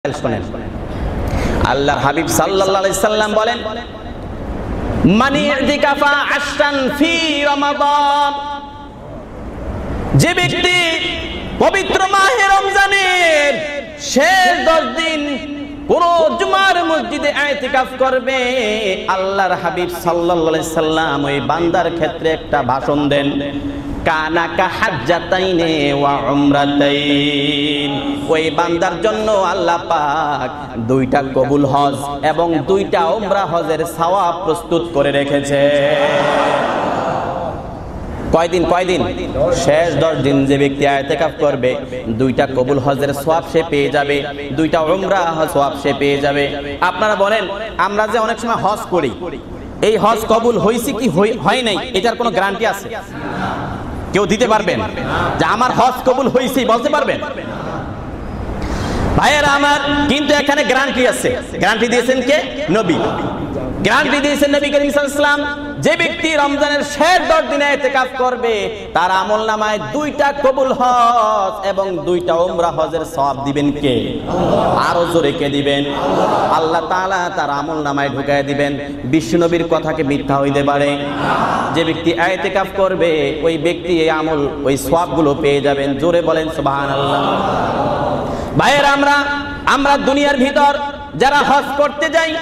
শোনেন, আল্লাহর হাবিব সাল্লাল্লাহু আলাইহি সাল্লাম বলেন, মান ইতিকাফা আশরান ফি রমাদান, যে ব্যক্তি পবিত্র মাহে রমজানের শেষ 10 দিন কোন জুমার মসজিদে ইতিকাফ করবে, আল্লাহর হাবিব সাল্লাল্লাহু আলাইহি সাল্লাম ওই বান্দার ক্ষেত্রে একটা ভাষণ দেন, কানা কা হাজ্জাতাইনে ওয়া উমরাতাইন, ওই বান্দার জন্য আল্লাহ পাক 2টা কবুল হজ এবং 2টা উমরা হজের সওয়াব প্রস্তুত করে রেখেছে। কয়দিন? শেষ 10 দিন যে ব্যক্তি ইতিকাফ করবে 2টা কবুল হজের সওয়াব সে পেয়ে যাবে, 2টা উমরা হজ সওয়াব সে পেয়ে যাবে। আপনারা বলেন, আমরা যে অনেক সময় হজ করি, এই হজ কবুল হয়েছে কি হয় নাই, এটার কোনো গ্যারান্টি আছে? কেউ দিতে পারবেন যে আমার হজ কবুল হয়েছে বলতে পারবেন? ভাইয়েরা আমার, কিন্তু এখানে গ্যারান্টি আছে। গ্যারান্টি দিয়েছেন কে? নবী। গ্যারান্টি দিয়েছেন নবী করিম সাল্লাল্লাহু আলাইহি ওয়াসাল্লাম, যে ব্যক্তি রমজানের শেষ 10 দিনে ইতিকাফ করবে তার আমলনামায় 2টা কবুল হজ এবং 2টা উমরা হজের সওয়াব দিবেন কে? আরো জোরে কে দিবেন? আল্লাহ তাআলা তার আমলনামায় ঢুকায় দিবেন। বিশ্ব নবীর কথা কি মিথ্যা হইতে পারে? যে ব্যক্তি ইতিকাফ করবে ওই ব্যক্তি এই আমল ওই সওয়াবগুলো পেয়ে যাবেন। জোরে বলেন সুবহানাল্লাহ। ভাইয়েরা আমরা দুনিয়ার ভিতর যারা হজ করতে যাই,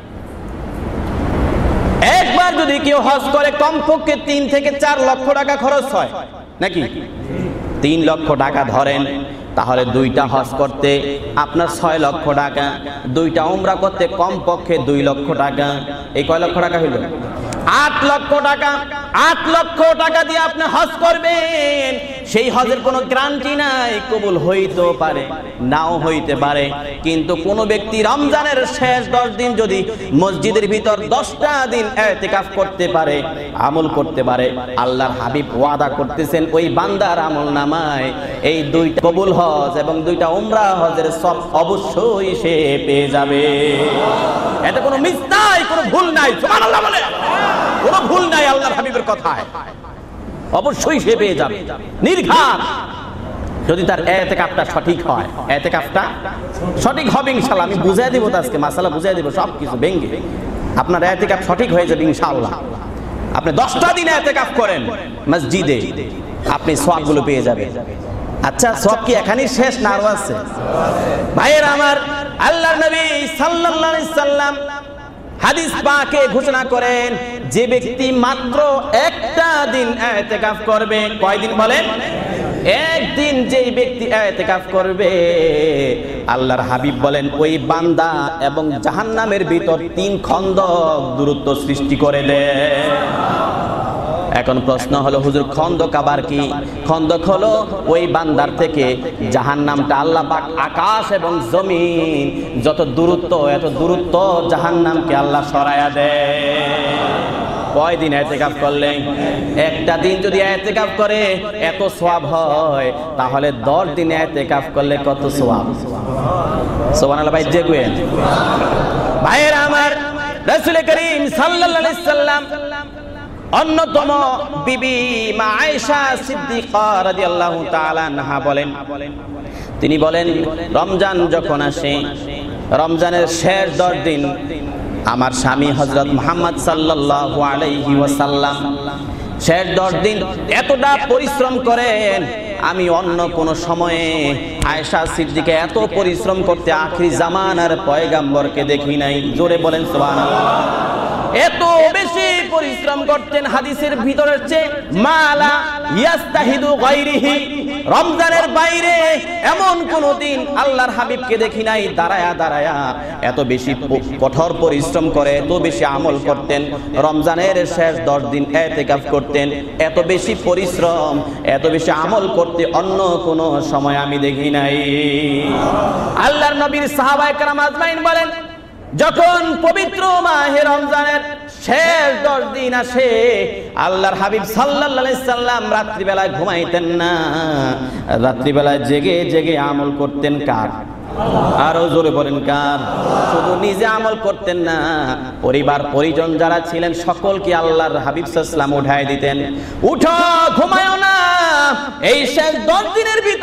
একবার যদি কেউ হজ করে কমপক্ষে 3 থেকে 4 লক্ষ টাকা খরচ হয়, নাকি? 3 লক্ষ টাকা ধরেন, তাহলে 2টা হজ করতে আপনার 6 লক্ষ টাকা, 2টা উমরা করতে কমপক্ষে 2 লক্ষ টাকা। এই কয় লক্ষ টাকা হইল? 8 লক্ষ টাকা। 8 লক্ষ টাকা দিয়ে আপনি হজ করবেন, সেই হজের কোনো গ্যারান্টি নাই, কবুল হইতেও পারে নাও হইতে পারে। কিন্তু কোন ব্যক্তি রমজানের শেষ 10 দিন যদি মসজিদের ভিতর 10টা দিন ইতিকাফ করতে পারে, আমল করতে পারে, আল্লাহর হাবিব ওয়াদা করতেছেন ওই বান্দার আমলনামায় এই 2টা কবুল হজ এবং 2টা উমরা হজের সব অবশ্যই সে পেয়ে যাবে। এটা কোনো মিস নাই, কোনো ভুল নাই। সুবহানাল্লাহ বলে, কোনো ভুল নাই আল্লাহর হাবিবের কথায়, অবশ্যই সে পেয়ে যাবে নির্ঘাত, যদি তার ইতিকাফটা সঠিক হয়। ইতিকাফটা সঠিক হবে ইনশাআল্লাহ। আমি বুঝাই দেব, আজকে মাসালা বুঝাই দেব সবকিছু ভেঙে। আপনার ইতিকাফ সঠিক হয়ে যাবে ইনশাআল্লাহ। আপনি 10টা দিন ইতিকাফ করেন মসজিদে, আপনি সওয়াবগুলো পেয়ে যাবেন। আচ্ছা, সওয়াব কি এখানেই শেষ না আরো আছে? ভাইয়েরা আমার, আল্লাহর নবী সাল্লাল্লাহু আলাইহি সাল্লাম হাদিস পাকে ঘোষণা করেন, যে ব্যক্তি মাত্র 1টা দিন ইতিকাফ করবে, কয়দিন বলেন? 1 দিন যেই ব্যক্তি ইতিকাফ করবে, আল্লাহর হাবিব বলেন ওই বান্দা এবং জাহান্নামের ভিতর 3 খন্দক দূরত্ব সৃষ্টি করে দেয়। এখন প্রশ্ন হলো, হুজুর খন্দক আবার কি? খন্দক হলো ওই বান্দার থেকে জাহান্নামটা আল্লাহ পাক আকাশ এবং জমিন যত দূরত্ব, এত দূরত্ব জাহান্নামকে আল্লাহ সরায়া দেয়। কয়দিন ইতিকাফ করলে? 1টা দিন যদি ইতিকাফ করে এত সওয়াব হয়, তাহলে 10 দিন ইতিকাফ করলে কত সওয়াব? সুবহানাল্লাহ। ভাই জেগুয়েন ভাইয়েরা আমার, রাসূল করিম সাল্লাল্লাহু আলাইহি সাল্লাম অন্যতম বিবি মা আয়েশা সিদ্দিকা রাদিয়াল্লাহু তাআলা আনহা বলেন, তিনি বলেন রমজান যখন আসে, রমজানের শেষ 10 দিন আমার স্বামী হযরত মুহাম্মদ সাল্লাল্লাহু আলাইহি ওয়াসাল্লাম শেষ 10 দিন এতটা পরিশ্রম করেন, আমি অন্য কোন সময়ে আয়েশা সিদ্দিকা এত পরিশ্রম করতে আখিরি জামানার পয়গম্বরকে দেখি নাই। জোরে বলেন সুবহানাল্লাহ। এত বেশি পরিশ্রম করতেন, হাদিসের ভিতরে হচ্ছে মালা ইয়াস্তাহিদু গায়রিহি, রমজানের বাইরে এমন কোন দিন আল্লাহর হাবিবকে দেখি নাই দাঁড়ায়া দাঁড়ায়া এত বেশি কঠোর পরিশ্রম করে, এত বেশি আমল করতেন। রমজানের শেষ 10 দিন ইতিকাফ করতেন, এত বেশি পরিশ্রম, এত বেশি আমল করতে অন্য কোন সময় আমি দেখি নাই। আল্লাহর নবীর সাহাবায়ে কেরাম আজমাইন বলেন, যখন পবিত্র মাহে রমজানের শেষ 10 দিন আসে, আল্লাহর হাবিব সাল্লাল্লাহু আলাইহি সাল্লাম রাত্রিবেলায় ঘুমাইতেন না, রাত্রিবেলায় জেগে জেগে আমল করতেন। কার? আরো জোরে বলেন কার? শুধু নিজে আমল করতেন না, পরিবার পরিজন যারা ছিলেন সকলকে আল্লাহর হাবিব সাল্লাল্লাহু আলাইহি ওয়াসাল্লাম উঠায় দিতেন। উঠো, ঘুমায়ো না, এই শেষ 10 দিনের ভিতর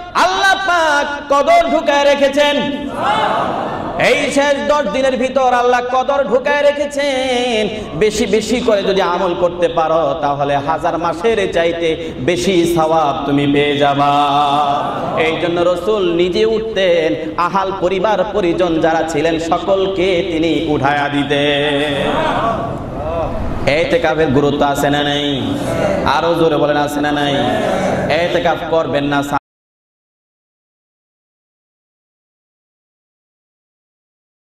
আল্লাহ পাক কদর ঢুকায় রেখেছেন। এই শেষ 10 দিনের ভিতর আল্লাহ কদর ঢুকায় রেখেছেন। বেশি বেশি করে যদি আমল করতে পারো তাহলে 1000 মাসের চাইতে বেশি সওয়াব তুমি পেয়ে যাবা। এই জন্য রাসূল নিজে উঠতেন, আহাল পরিবার পরিজন যারা ছিলেন সকলকে তিনি উঠায়া দিতেন। ইতিকাফের গুরুত্ব আছে না নাই? আরো জোরে বলেন আছে না নাই? ইতিকাফ করবেন না